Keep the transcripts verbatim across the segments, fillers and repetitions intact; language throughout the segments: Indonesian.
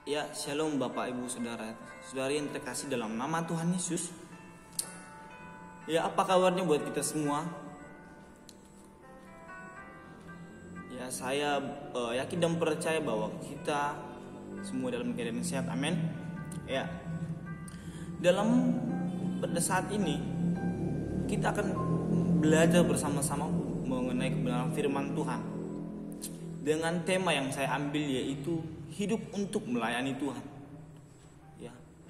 Ya, shalom Bapak Ibu Saudara, saudari yang terkasih dalam nama Tuhan Yesus. Ya, apa kabarnya buat kita semua? Ya, saya uh, yakin dan percaya bahwa kita semua dalam keadaan sehat, amin. Ya, dalam pada saat ini kita akan belajar bersama-sama mengenai kebenaran firman Tuhan dengan tema yang saya ambil, yaitu hidup untuk melayani Tuhan. Ya.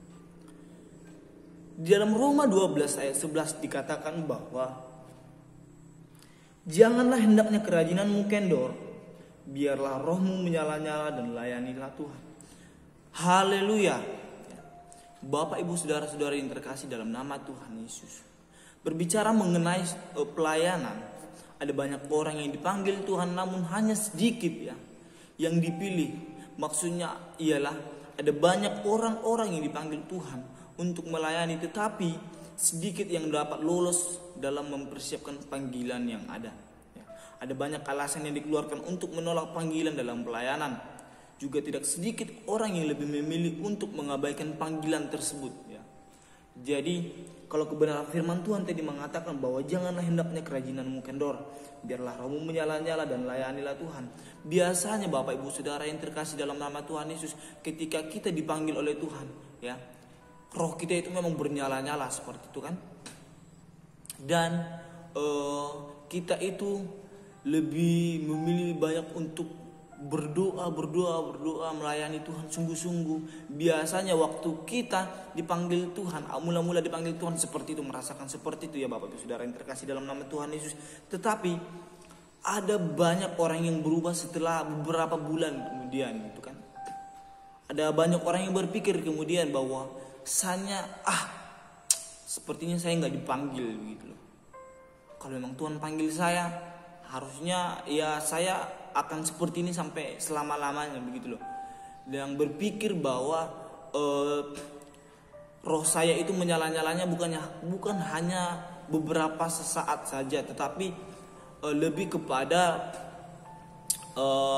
Di dalam Roma dua belas ayat sebelas dikatakan bahwa janganlah hendaknya kerajinanmu kendor, biarlah rohmu menyala-nyala dan layanilah Tuhan. Haleluya. Bapak Ibu saudara-saudari yang terkasih dalam nama Tuhan Yesus. Berbicara mengenai pelayanan, ada banyak orang yang dipanggil Tuhan namun hanya sedikit ya yang dipilih. Maksudnya ialah ada banyak orang-orang yang dipanggil Tuhan untuk melayani, tetapi sedikit yang dapat lolos dalam mempersiapkan panggilan yang ada. Ya. Ada banyak alasan yang dikeluarkan untuk menolak panggilan dalam pelayanan. Juga tidak sedikit orang yang lebih memilih untuk mengabaikan panggilan tersebut. Ya. Jadi kalau kebenaran firman Tuhan tadi mengatakan bahwa janganlah hendaknya kerajinanmu kendor, biarlah rohmu menyala-nyala dan layanilah Tuhan. Biasanya Bapak Ibu Saudara yang terkasih dalam nama Tuhan Yesus, ketika kita dipanggil oleh Tuhan, ya, roh kita itu memang bernyala-nyala seperti itu kan. Dan uh, kita itu lebih memilih banyak untuk berdoa, berdoa, berdoa, melayani Tuhan sungguh-sungguh. Biasanya waktu kita dipanggil Tuhan, mula-mula dipanggil Tuhan seperti itu, merasakan seperti itu ya Bapak Ibu Saudara yang terkasih dalam nama Tuhan Yesus. Tetapi ada banyak orang yang berubah setelah beberapa bulan kemudian gitu kan. Ada banyak orang yang berpikir kemudian bahwa sanya ah sepertinya saya nggak dipanggil begitu loh. Kalau memang Tuhan panggil saya, harusnya ya saya akan seperti ini sampai selama-lamanya begitu loh. Dan berpikir bahwa eh, roh saya itu menyala-nyalanya bukannya bukan hanya beberapa sesaat saja, tetapi eh, lebih kepada eh,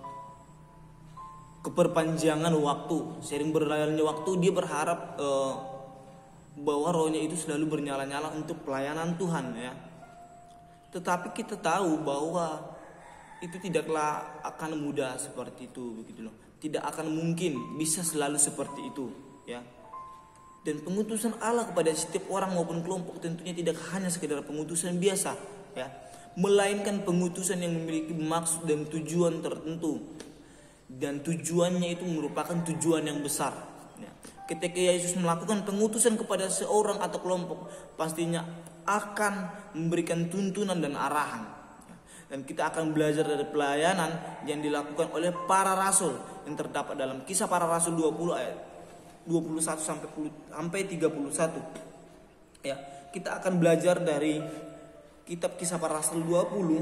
keperpanjangan waktu. Sering berjalannya waktu, dia berharap eh, bahwa rohnya itu selalu bernyala-nyala untuk pelayanan Tuhan ya. Tetapi kita tahu bahwa itu tidaklah akan mudah seperti itu begitu loh. Tidak akan mungkin bisa selalu seperti itu ya. Dan pengutusan Allah kepada setiap orang maupun kelompok tentunya tidak hanya sekedar pengutusan biasa ya, melainkan pengutusan yang memiliki maksud dan tujuan tertentu. Dan tujuannya itu merupakan tujuan yang besar ya. Ketika Yesus melakukan pengutusan kepada seorang atau kelompok, pastinya akan memberikan tuntunan dan arahan. Dan kita akan belajar dari pelayanan yang dilakukan oleh para rasul yang terdapat dalam Kisah Para Rasul dua puluh ayat dua puluh satu sampai tiga puluh satu. Ya, kita akan belajar dari kitab Kisah Para Rasul dua puluh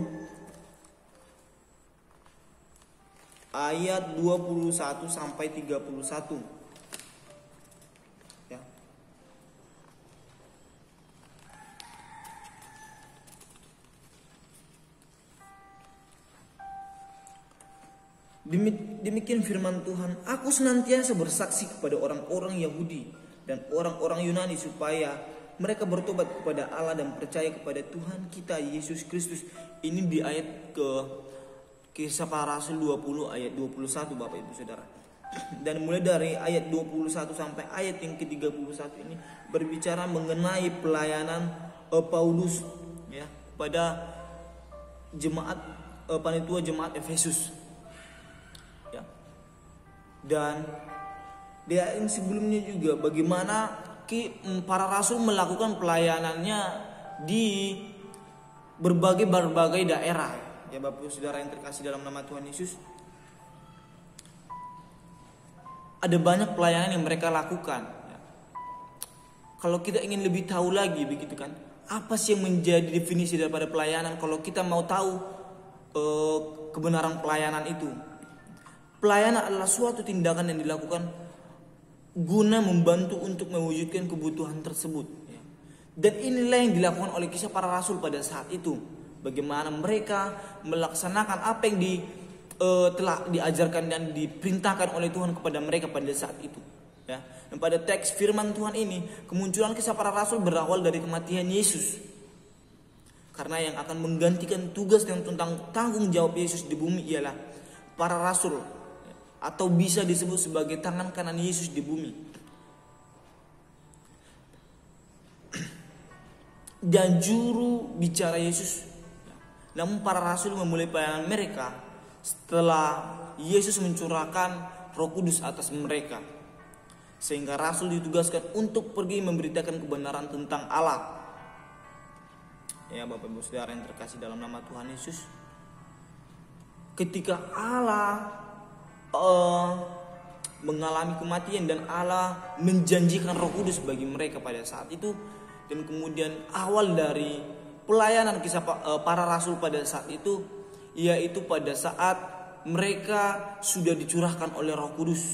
ayat dua puluh satu sampai tiga puluh satu. Ya. Demikian firman Tuhan, aku senantiasa bersaksi kepada orang-orang Yahudi dan orang-orang Yunani supaya mereka bertobat kepada Allah dan percaya kepada Tuhan kita Yesus Kristus. Ini di ayat ke Kisah Para Rasul dua puluh ayat dua puluh satu Bapak Ibu Saudara. Dan mulai dari ayat dua puluh satu sampai ayat yang ke tiga puluh satu ini berbicara mengenai pelayanan uh, Paulus ya pada jemaat uh, panitia jemaat Efesus. Dan dia yang sebelumnya juga bagaimana para rasul melakukan pelayanannya di berbagai-berbagai daerah ya Bapak Ibu Saudara yang terkasih dalam nama Tuhan Yesus. Ada banyak pelayanan yang mereka lakukan ya. Kalau kita ingin lebih tahu lagi begitu kan, apa sih yang menjadi definisi daripada pelayanan? Kalau kita mau tahu eh, kebenaran pelayanan itu, pelayanan adalah suatu tindakan yang dilakukan guna membantu untuk mewujudkan kebutuhan tersebut. Dan inilah yang dilakukan oleh Kisah Para Rasul pada saat itu. Bagaimana mereka melaksanakan apa yang di uh, telah diajarkan dan diperintahkan oleh Tuhan kepada mereka pada saat itu. Ya. Dan pada teks firman Tuhan ini, kemunculan kisah para rasul berawal dari kematian Yesus. Karena yang akan menggantikan tugas dan tentang tanggung jawab Yesus di bumi ialah para rasul, atau bisa disebut sebagai tangan kanan Yesus di bumi. Dan juru bicara Yesus. Namun para rasul memulai pelayanan mereka setelah Yesus mencurahkan Roh Kudus atas mereka. Sehingga rasul ditugaskan untuk pergi memberitakan kebenaran tentang Allah. Ya Bapak Ibu Saudara yang terkasih dalam nama Tuhan Yesus, ketika Allah uh, mengalami kematian dan Allah menjanjikan Roh Kudus bagi mereka pada saat itu, dan kemudian awal dari pelayanan kisah uh, para rasul pada saat itu, yaitu pada saat mereka sudah dicurahkan oleh Roh Kudus.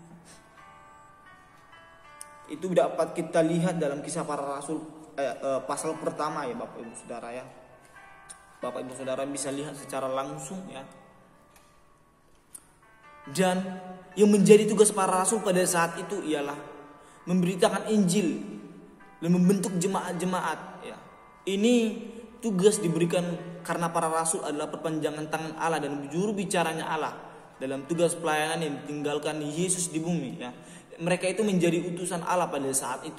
Itu dapat kita lihat dalam kisah para rasul Eh, eh, pasal pertama ya Bapak Ibu Saudara ya. Bapak Ibu Saudara bisa lihat secara langsung ya. Dan yang menjadi tugas para rasul pada saat itu ialah memberitakan Injil dan membentuk jemaat-jemaat ya. Ini tugas diberikan karena para rasul adalah perpanjangan tangan Allah dan juru bicaranya Allah dalam tugas pelayanan yang ditinggalkan Yesus di bumi ya. Mereka itu menjadi utusan Allah pada saat itu.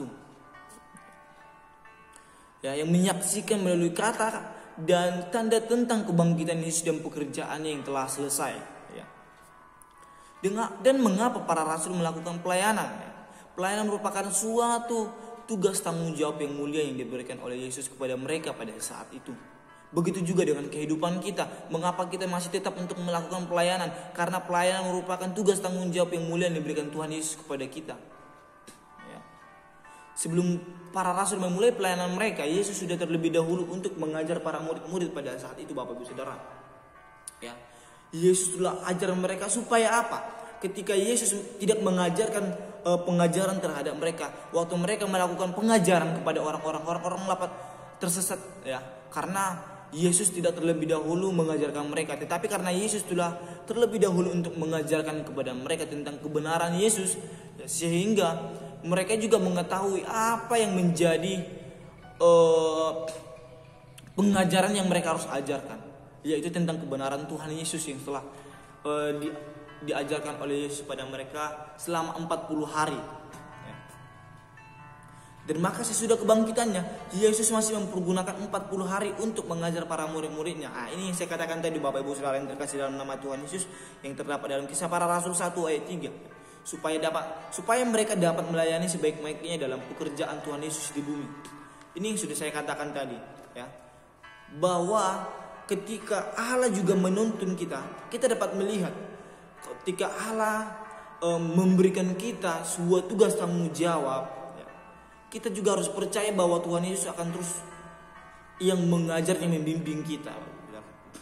Ya, yang menyaksikan melalui kata dan tanda tentang kebangkitan Yesus dan pekerjaannya yang telah selesai. Ya. Dan mengapa para rasul melakukan pelayanan? Ya. Pelayanan merupakan suatu tugas tanggung jawab yang mulia yang diberikan oleh Yesus kepada mereka pada saat itu. Begitu juga dengan kehidupan kita. Mengapa kita masih tetap untuk melakukan pelayanan? Karena pelayanan merupakan tugas tanggung jawab yang mulia yang diberikan Tuhan Yesus kepada kita. Sebelum para rasul memulai pelayanan mereka, Yesus sudah terlebih dahulu untuk mengajar para murid-murid pada saat itu Bapak Ibu Saudara. Ya. Yesus telah ajar mereka supaya apa? Ketika Yesus tidak mengajarkan uh, pengajaran terhadap mereka, waktu mereka melakukan pengajaran kepada orang-orang, orang-orang melapat tersesat ya. Karena Yesus tidak terlebih dahulu mengajarkan mereka, tetapi karena Yesus telah terlebih dahulu untuk mengajarkan kepada mereka tentang kebenaran Yesus ya, sehingga mereka juga mengetahui apa yang menjadi uh, pengajaran yang mereka harus ajarkan, yaitu tentang kebenaran Tuhan Yesus yang telah uh, di, diajarkan oleh Yesus pada mereka selama empat puluh hari. Ya. Dan maka sesudah kebangkitannya, Yesus masih mempergunakan empat puluh hari untuk mengajar para murid-muridnya. Nah, ini yang saya katakan tadi Bapak Ibu Saudara yang terkasih dalam nama Tuhan Yesus, yang terdapat dalam Kisah Para Rasul satu ayat tiga. supaya dapat supaya mereka dapat melayani sebaik-baiknya dalam pekerjaan Tuhan Yesus di bumi. Ini yang sudah saya katakan tadi ya. Bahwa ketika Allah juga menuntun kita, kita dapat melihat ketika Allah e, memberikan kita sebuah tugas tanggung jawab ya, kita juga harus percaya bahwa Tuhan Yesus akan terus yang mengajar, yang membimbing kita ya.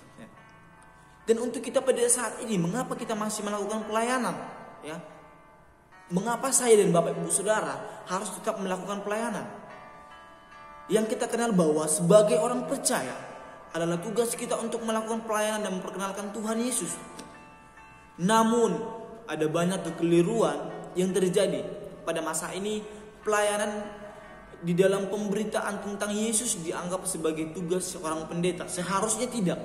Dan untuk kita pada saat ini, mengapa kita masih melakukan pelayanan ya? Mengapa saya dan Bapak Ibu Saudara harus tetap melakukan pelayanan? Yang kita kenal bahwa sebagai orang percaya adalah tugas kita untuk melakukan pelayanan dan memperkenalkan Tuhan Yesus. Namun ada banyak kekeliruan yang terjadi pada masa ini. Pelayanan di dalam pemberitaan tentang Yesus dianggap sebagai tugas seorang pendeta. Seharusnya tidak.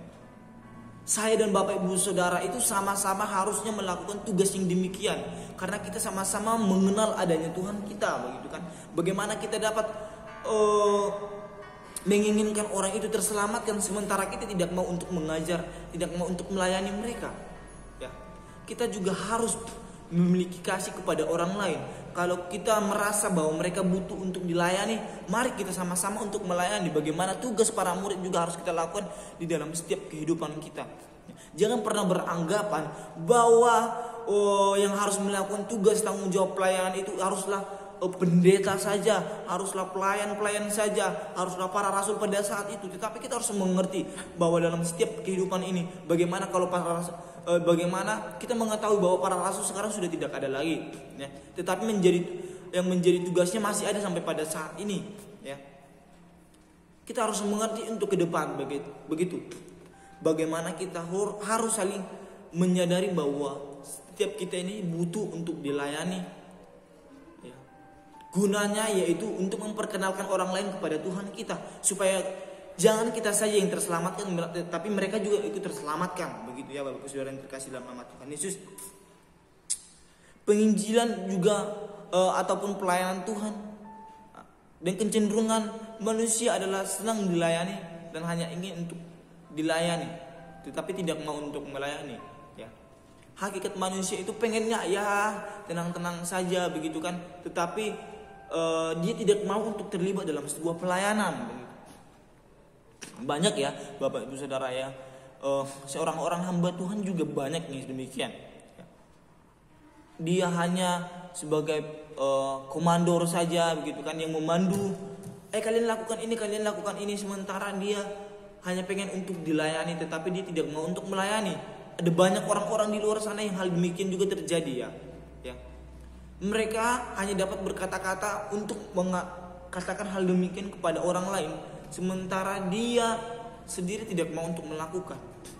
Saya dan Bapak Ibu Saudara itu sama-sama harusnya melakukan tugas yang demikian, karena kita sama-sama mengenal adanya Tuhan kita, begitu kan? Bagaimana kita dapat uh, menginginkan orang itu terselamatkan sementara kita tidak mau untuk mengajar, tidak mau untuk melayani mereka. Ya, kita juga harus memiliki kasih kepada orang lain. Kalau kita merasa bahwa mereka butuh untuk dilayani, mari kita sama-sama untuk melayani. Bagaimana tugas para murid juga harus kita lakukan di dalam setiap kehidupan kita. Jangan pernah beranggapan bahwa oh, yang harus melakukan tugas tanggung jawab pelayanan itu haruslah oh, pendeta saja, haruslah pelayan-pelayan saja, haruslah para rasul pada saat itu. Tetapi kita harus mengerti bahwa dalam setiap kehidupan ini, bagaimana kalau para rasul, eh, bagaimana kita mengetahui bahwa para rasul sekarang sudah tidak ada lagi, ya. Tetapi menjadi yang menjadi tugasnya masih ada sampai pada saat ini, ya. Kita harus mengerti untuk ke depan begitu. Bagaimana kita harus saling menyadari bahwa setiap kita ini butuh untuk dilayani. Ya. Gunanya yaitu untuk memperkenalkan orang lain kepada Tuhan kita, supaya jangan kita saja yang terselamatkan, tapi mereka juga ikut terselamatkan. Begitu ya Bapak Saudara yang terkasih dalam nama Tuhan Yesus. Penginjilan juga uh, ataupun pelayanan Tuhan dan kecenderungan manusia adalah senang dilayani dan hanya ingin untuk dilayani, tetapi tidak mau untuk melayani. Ya. Hakikat manusia itu pengennya ya tenang-tenang saja begitu kan, tetapi uh, dia tidak mau untuk terlibat dalam sebuah pelayanan. Begitu. Banyak ya Bapak Ibu Saudara ya, uh, seorang orang hamba Tuhan juga banyak nih demikian. Dia hanya sebagai uh, komandor saja begitu kan, yang memandu, eh kalian lakukan ini, kalian lakukan ini, sementara dia hanya pengen untuk dilayani, tetapi dia tidak mau untuk melayani. Ada banyak orang-orang di luar sana yang hal demikian juga terjadi ya. Ya. Mereka hanya dapat berkata-kata untuk mengatakan hal demikian kepada orang lain, sementara dia sendiri tidak mau untuk melakukan.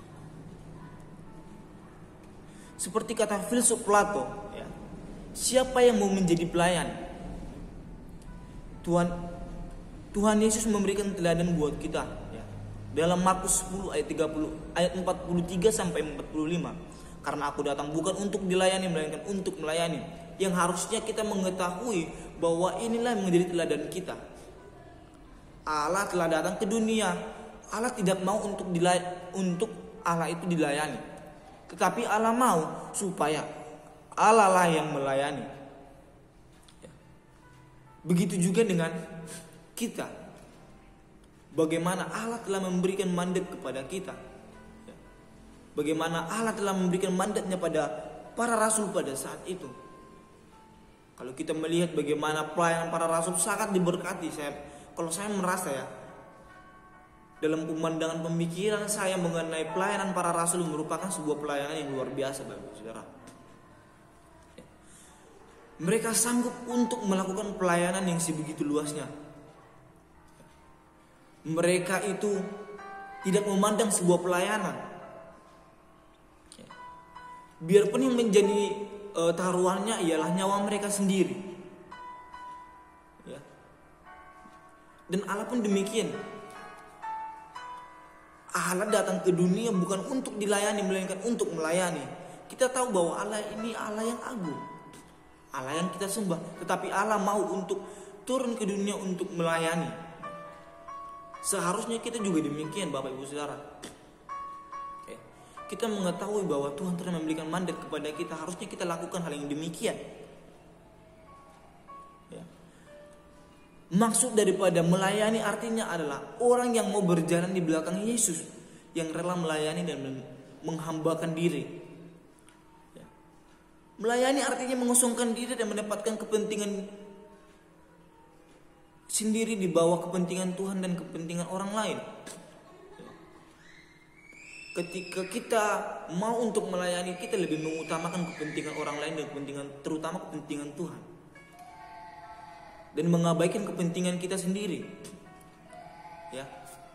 Seperti kata filsuf Plato, ya, siapa yang mau menjadi pelayan? Tuhan Tuhan Yesus memberikan teladan buat kita. Ya. Dalam Markus sepuluh ayat tiga puluh ayat empat puluh tiga sampai empat puluh lima, karena aku datang bukan untuk dilayani melainkan untuk melayani. Yang harusnya kita mengetahui bahwa inilah yang menjadi teladan kita. Allah telah datang ke dunia. Allah tidak mau untuk dilay untuk Allah itu dilayani. Tetapi Allah mau supaya Allah lah yang melayani. Begitu juga dengan kita. Bagaimana Allah telah memberikan mandat kepada kita. Bagaimana Allah telah memberikan mandatnya pada para rasul pada saat itu. Kalau kita melihat bagaimana pelayanan para rasul sangat diberkati, saya kalau saya merasa ya, dalam pemandangan pemikiran saya mengenai pelayanan para rasul merupakan sebuah pelayanan yang luar biasa Bapak Saudara. Mereka sanggup untuk melakukan pelayanan yang sebegitu luasnya. Mereka itu tidak memandang sebuah pelayanan. Biarpun yang menjadi uh, taruhannya ialah nyawa mereka sendiri. Ya. Dan Allah pun demikian. Allah datang ke dunia bukan untuk dilayani melainkan untuk melayani. Kita tahu bahwa Allah ini Allah yang agung, Allah yang kita sembah, tetapi Allah mau untuk turun ke dunia untuk melayani. Seharusnya kita juga demikian Bapak Ibu Saudara. Kita mengetahui bahwa Tuhan telah memberikan mandat kepada kita, harusnya kita lakukan hal yang demikian. Maksud daripada melayani artinya adalah orang yang mau berjalan di belakang Yesus, yang rela melayani dan menghambakan diri. Ya. Melayani artinya mengosongkan diri dan mendapatkan kepentingan sendiri di bawah kepentingan Tuhan dan kepentingan orang lain. Ya. Ketika kita mau untuk melayani, kita lebih mengutamakan kepentingan orang lain dan kepentingan, terutama kepentingan Tuhan, dan mengabaikan kepentingan kita sendiri. Ya.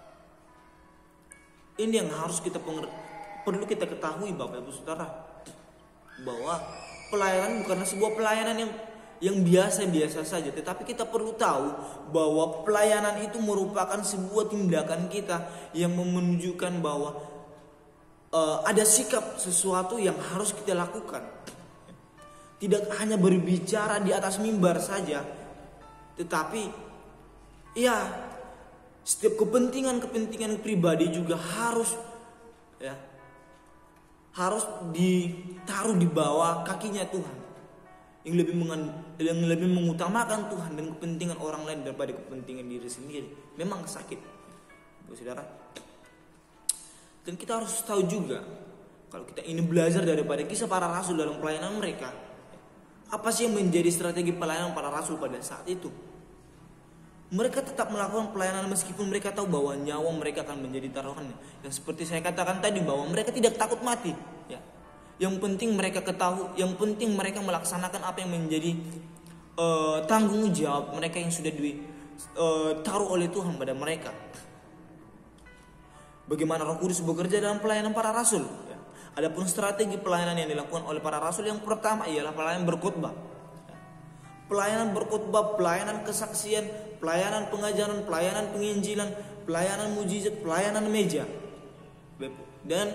Ini yang harus kita penger- perlu kita ketahui Bapak Ibu Saudara, bahwa pelayanan bukanlah sebuah pelayanan yang yang biasa-biasa saja, tetapi kita perlu tahu bahwa pelayanan itu merupakan sebuah tindakan kita yang menunjukkan bahwa uh, ada sikap sesuatu yang harus kita lakukan. Tidak hanya berbicara di atas mimbar saja, tetapi ya setiap kepentingan-kepentingan pribadi juga harus ya harus ditaruh di bawah kakinya Tuhan, yang lebih mengen, yang lebih mengutamakan Tuhan dan kepentingan orang lain daripada kepentingan diri sendiri. Memang sakit, Bu Saudara. Dan kita harus tahu juga, kalau kita ini belajar daripada kisah para rasul dalam pelayanan mereka, apa sih yang menjadi strategi pelayanan para rasul pada saat itu? Mereka tetap melakukan pelayanan meskipun mereka tahu bahwa nyawa mereka akan menjadi taruhannya. Dan seperti saya katakan tadi, bahwa mereka tidak takut mati. Ya. Yang penting mereka ketahui, yang penting mereka melaksanakan apa yang menjadi uh, tanggung jawab mereka yang sudah ditaruh uh, oleh Tuhan pada mereka. Bagaimana Roh Kudus bekerja dalam pelayanan para rasul? Ya. Adapun strategi pelayanan yang dilakukan oleh para rasul yang pertama ialah pelayanan berkhotbah. Pelayanan berkhotbah, pelayanan kesaksian, pelayanan pengajaran, pelayanan penginjilan, pelayanan mujizat, pelayanan meja. Dan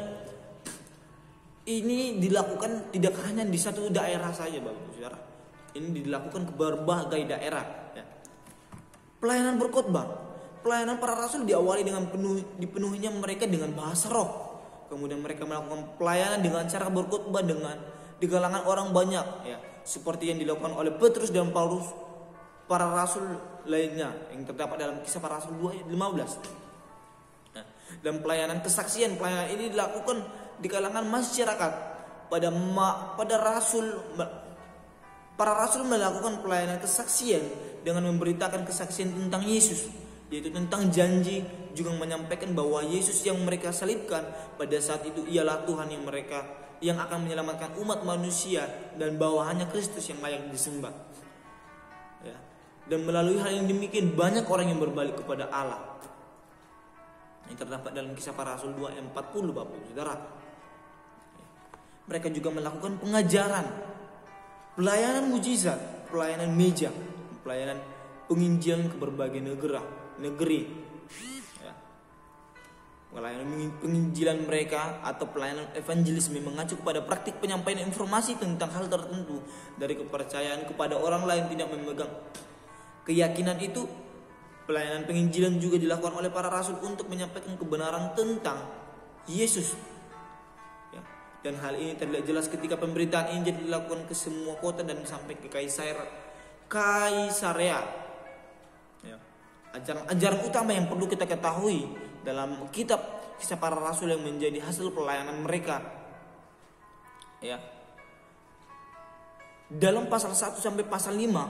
ini dilakukan tidak hanya di satu daerah saja, Bapak Saudara. Ini dilakukan ke berbagai daerah. Ya. Pelayanan berkhotbah, pelayanan para rasul diawali dengan penuh, dipenuhinya mereka dengan bahasa roh. Kemudian mereka melakukan pelayanan dengan cara berkhotbah dengan di kalangan orang banyak, ya. Seperti yang dilakukan oleh Petrus dan Paulus, para rasul lainnya yang terdapat dalam Kisah Para Rasul dua ayat lima belas. Nah, dan pelayanan kesaksian, pelayanan ini dilakukan di kalangan masyarakat. Pada ma, pada rasul, para rasul melakukan pelayanan kesaksian dengan memberitakan kesaksian tentang Yesus, yaitu tentang janji, juga menyampaikan bahwa Yesus yang mereka salibkan pada saat itu ialah Tuhan yang mereka yang akan menyelamatkan umat manusia, dan bahwa hanya Kristus yang layak disembah. Ya. Dan melalui hal yang demikian banyak orang yang berbalik kepada Allah. Ini terdapat dalam Kisah Para Rasul dua ayat empat puluh, Bapak Saudara. Mereka juga melakukan pengajaran, pelayanan mujizat, pelayanan meja, pelayanan penginjilan ke berbagai negara, negeri. Pelayanan penginjilan mereka atau pelayanan evangelisme mengacu kepada praktik penyampaian informasi tentang hal tertentu dari kepercayaan kepada orang lain tidak memegang keyakinan itu. Pelayanan penginjilan juga dilakukan oleh para rasul untuk menyampaikan kebenaran tentang Yesus. Ya. Dan hal ini terlihat jelas ketika pemberitaan Injil dilakukan ke semua kota dan sampai ke Kaisar Kaisarea. Ya. Ajaran-ajaran utama yang perlu kita ketahui dalam kitab Kisah Para Rasul yang menjadi hasil pelayanan mereka, ya. Dalam pasal satu sampai pasal lima,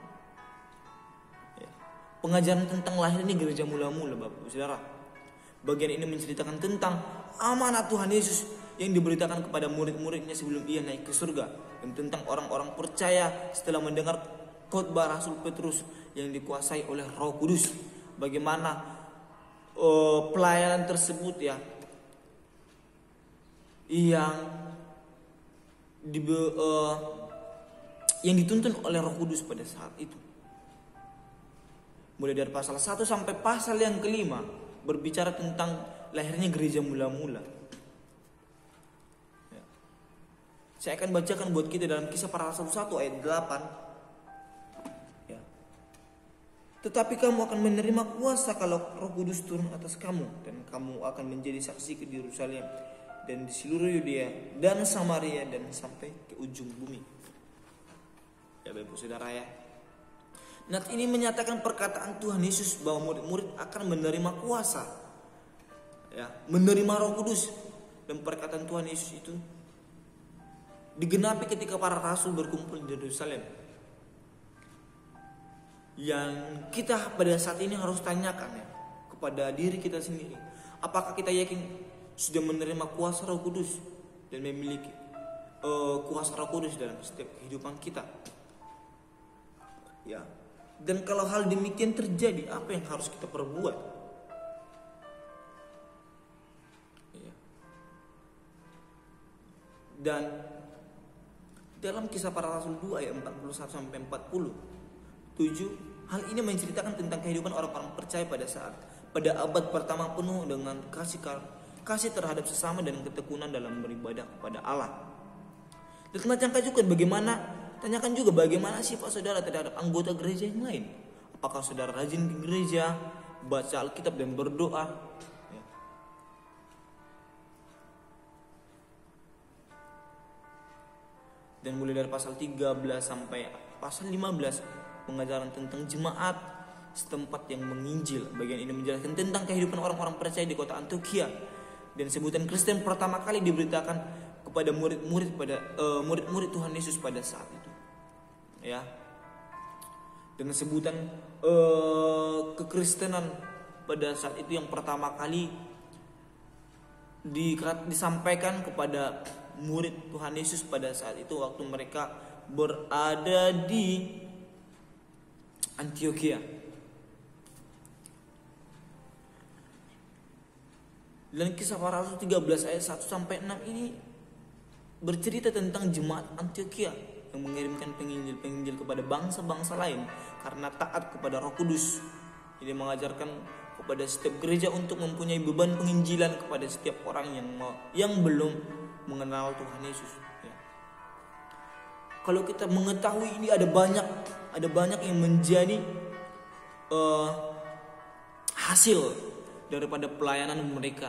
ya, pengajaran tentang lahirnya gereja mula-mula, Bapak Saudara. Bagian ini menceritakan tentang amanat Tuhan Yesus yang diberitakan kepada murid-muridnya sebelum ia naik ke surga, dan tentang orang-orang percaya setelah mendengar khotbah Rasul Petrus yang dikuasai oleh Roh Kudus. Bagaimana Uh, pelayanan tersebut, ya, yang di, uh, yang dituntun oleh Roh Kudus pada saat itu. Mulai dari pasal satu sampai pasal yang kelima berbicara tentang lahirnya gereja mula-mula. Ya. Saya akan bacakan buat kita dalam Kisah Para Rasul satu ayat delapan. Tetapi kamu akan menerima kuasa kalau Roh Kudus turun atas kamu, dan kamu akan menjadi saksi di Yerusalem dan di seluruh Yudea dan Samaria dan sampai ke ujung bumi. Ya, Bapak Saudara, ya. Nah, ini menyatakan perkataan Tuhan Yesus bahwa murid-murid akan menerima kuasa, ya, menerima Roh Kudus, dan perkataan Tuhan Yesus itu digenapi ketika para rasul berkumpul di Yerusalem. Yang kita pada saat ini harus tanyakan, ya, kepada diri kita sendiri, apakah kita yakin sudah menerima kuasa Roh Kudus dan memiliki uh, kuasa Roh Kudus dalam setiap kehidupan kita, ya. Dan kalau hal demikian terjadi, apa yang harus kita perbuat, ya. Dan dalam Kisah Para Rasul dua ayat empat puluh satu sampai empat puluh tujuh, hal ini menceritakan tentang kehidupan orang-orang percaya pada saat pada abad pertama penuh dengan kasih kasih terhadap sesama dan ketekunan dalam beribadah kepada Allah. Dan tanyakan juga bagaimana tanyakan juga bagaimana sifat saudara terhadap anggota gereja yang lain. Apakah saudara rajin di gereja, baca Alkitab dan berdoa? Ya. Dan mulai dari pasal tiga belas sampai pasal lima belas, pengajaran tentang jemaat setempat yang menginjil. Bagian ini menjelaskan tentang kehidupan orang-orang percaya di kota Antioquia, dan sebutan Kristen pertama kali diberitakan kepada murid-murid pada uh, murid-murid Tuhan Yesus pada saat itu, ya. Dan sebutan uh, kekristenan pada saat itu yang pertama kali di, disampaikan kepada murid Tuhan Yesus pada saat itu waktu mereka berada di Antioquia. Dan Kisah Para Rasul tiga belas ayat satu sampai enam ini bercerita tentang jemaat Antioquia yang mengirimkan penginjil-penginjil kepada bangsa-bangsa lain karena taat kepada Roh Kudus. Ini mengajarkan kepada setiap gereja untuk mempunyai beban penginjilan kepada setiap orang yang yang belum mengenal Tuhan Yesus. Ya. Kalau kita mengetahui ini ada banyak ada banyak yang menjadi uh, hasil daripada pelayanan mereka.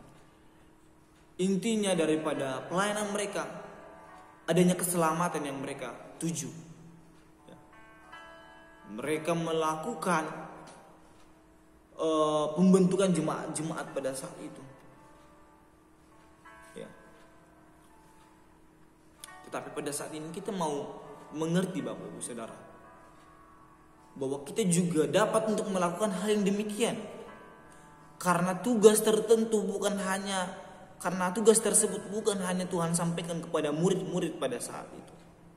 Intinya daripada pelayanan mereka adanya keselamatan yang mereka tuju. Ya. Mereka melakukan uh, pembentukan jemaat-jemaat pada saat itu. Ya. Tetapi pada saat ini kita mau mengerti Bapak Ibu Saudara, bahwa kita juga dapat untuk melakukan hal yang demikian. Karena tugas tertentu bukan hanya Karena tugas tersebut bukan hanya Tuhan sampaikan kepada murid-murid pada saat itu,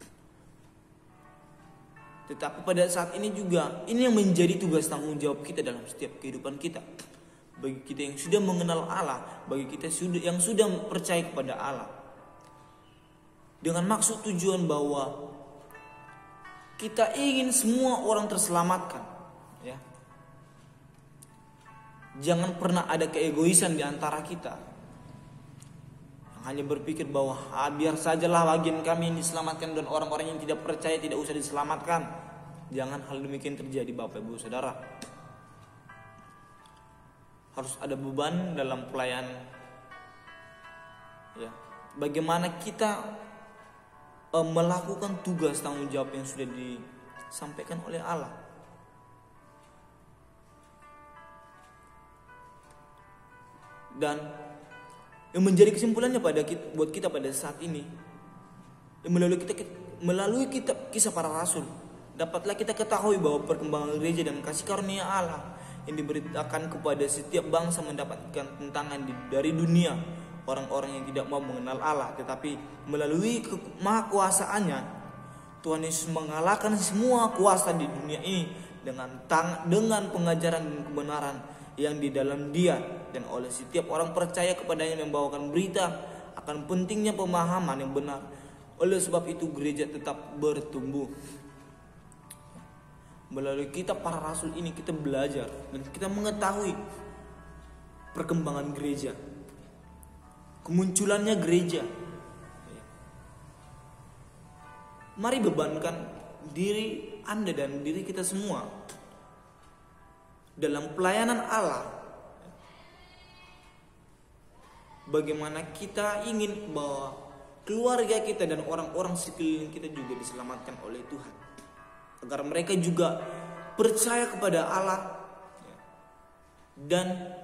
tetapi pada saat ini juga ini yang menjadi tugas tanggung jawab kita dalam setiap kehidupan kita. Bagi kita yang sudah mengenal Allah, bagi kita yang sudah percaya kepada Allah, dengan maksud tujuan bahwa kita ingin semua orang terselamatkan. Ya. Jangan pernah ada keegoisan di antara kita, hanya berpikir bahwa ah, biar sajalah bagian kami yang diselamatkan dan orang-orang yang tidak percaya tidak usah diselamatkan. Jangan hal demikian terjadi Bapak Ibu Saudara. Harus ada beban dalam pelayanan. Ya. Bagaimana kita eh, melakukan tugas tanggung jawab yang sudah disampaikan oleh Allah. Dan yang menjadi kesimpulannya pada kita, buat kita pada saat ini, melalui kita melalui kitab Kisah Para Rasul, dapatlah kita ketahui bahwa perkembangan gereja dan kasih karunia Allah yang diberitakan kepada setiap bangsa mendapatkan tentangan dari dunia, orang-orang yang tidak mau mengenal Allah. Tetapi melalui mahakuasaannya, Tuhan Yesus mengalahkan semua kuasa di dunia ini dengan tang dengan pengajaran dan kebenaran yang di dalam Dia, dan oleh setiap orang percaya kepadanya membawakan berita akan pentingnya pemahaman yang benar. Oleh sebab itu gereja tetap bertumbuh. Melalui kitab Para Rasul ini kita belajar dan kita mengetahui perkembangan gereja, kemunculannya gereja. Mari bebankan diri Anda dan diri kita semua dalam pelayanan Allah. Bagaimana kita ingin bahwa keluarga kita dan orang-orang sekeliling kita juga diselamatkan oleh Tuhan, agar mereka juga percaya kepada Allah dan